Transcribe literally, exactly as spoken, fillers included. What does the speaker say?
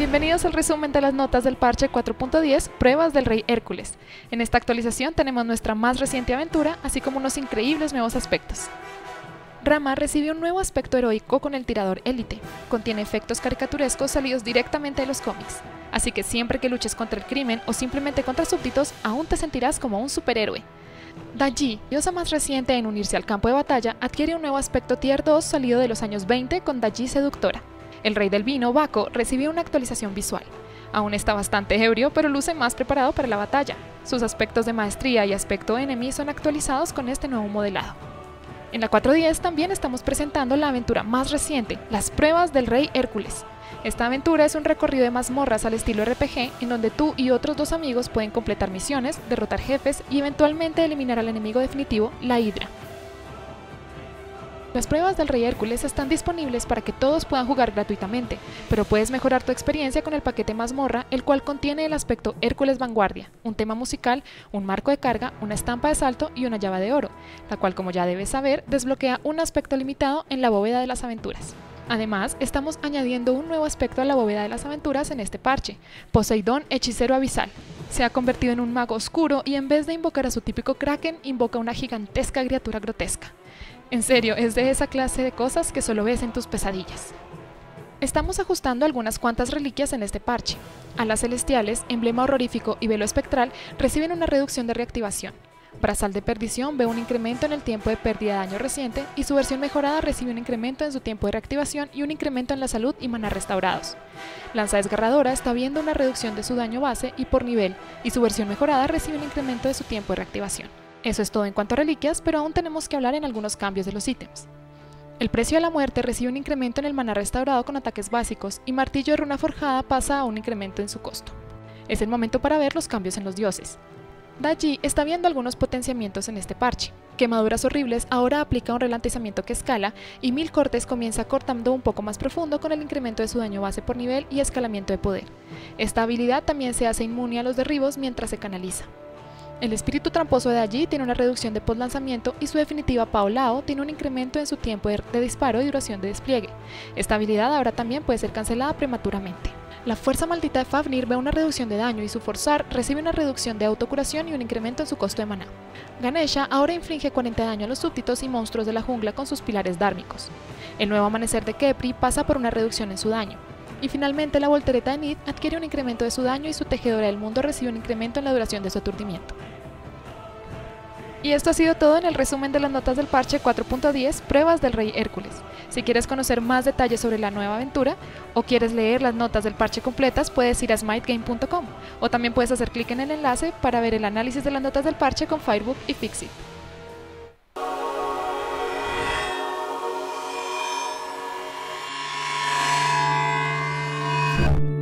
Bienvenidos al resumen de las notas del parche cuatro punto diez, Pruebas del Rey Hércules. En esta actualización tenemos nuestra más reciente aventura, así como unos increíbles nuevos aspectos. Rama recibe un nuevo aspecto heroico con el tirador élite. Contiene efectos caricaturescos salidos directamente de los cómics. Así que siempre que luches contra el crimen o simplemente contra súbditos, aún te sentirás como un superhéroe. Daji, diosa más reciente en unirse al campo de batalla, adquiere un nuevo aspecto tier dos salido de los años veinte con Daji Seductora. El rey del vino, Baco, recibió una actualización visual. Aún está bastante ebrio, pero luce más preparado para la batalla. Sus aspectos de maestría y aspecto enemy son actualizados con este nuevo modelado. En la cuatro punto diez también estamos presentando la aventura más reciente, las pruebas del Rey Hércules. Esta aventura es un recorrido de mazmorras al estilo R P G, en donde tú y otros dos amigos pueden completar misiones, derrotar jefes y eventualmente eliminar al enemigo definitivo, la Hidra. Las pruebas del Rey Hércules están disponibles para que todos puedan jugar gratuitamente, pero puedes mejorar tu experiencia con el paquete mazmorra, el cual contiene el aspecto Hércules Vanguardia, un tema musical, un marco de carga, una estampa de salto y una llave de oro, la cual, como ya debes saber, desbloquea un aspecto limitado en la bóveda de las aventuras. Además, estamos añadiendo un nuevo aspecto a la bóveda de las aventuras en este parche, Poseidón, hechicero abisal. Se ha convertido en un mago oscuro y en vez de invocar a su típico kraken, invoca una gigantesca criatura grotesca. En serio, es de esa clase de cosas que solo ves en tus pesadillas. Estamos ajustando algunas cuantas reliquias en este parche. Alas celestiales, emblema horrorífico y velo espectral reciben una reducción de reactivación. Brazal de perdición ve un incremento en el tiempo de pérdida de daño reciente y su versión mejorada recibe un incremento en su tiempo de reactivación y un incremento en la salud y maná restaurados. Lanza desgarradora está viendo una reducción de su daño base y por nivel, y su versión mejorada recibe un incremento de su tiempo de reactivación. Eso es todo en cuanto a reliquias, pero aún tenemos que hablar en algunos cambios de los ítems. El precio de la muerte recibe un incremento en el maná restaurado con ataques básicos y martillo de runa forjada pasa a un incremento en su costo. Es el momento para ver los cambios en los dioses. Daji está viendo algunos potenciamientos en este parche. Quemaduras horribles ahora aplica un ralentizamiento que escala y Mil Cortes comienza cortando un poco más profundo con el incremento de su daño base por nivel y escalamiento de poder. Esta habilidad también se hace inmune a los derribos mientras se canaliza. El espíritu tramposo de Daji tiene una reducción de post-lanzamiento y su definitiva Paolao tiene un incremento en su tiempo de, de disparo y duración de despliegue. Esta habilidad ahora también puede ser cancelada prematuramente. La fuerza maldita de Fafnir ve una reducción de daño y su forzar recibe una reducción de autocuración y un incremento en su costo de maná. Ganesha ahora inflige cuarenta de daño a los súbditos y monstruos de la jungla con sus pilares dármicos. El nuevo amanecer de Khepri pasa por una reducción en su daño. Y finalmente la voltereta de Nid adquiere un incremento de su daño y su tejedora del mundo recibe un incremento en la duración de su aturdimiento. Y esto ha sido todo en el resumen de las notas del parche cuatro punto diez, Pruebas del Rey Hércules. Si quieres conocer más detalles sobre la nueva aventura o quieres leer las notas del parche completas, puedes ir a smite game punto com o también puedes hacer clic en el enlace para ver el análisis de las notas del parche con Firebook y Fixit. Yeah.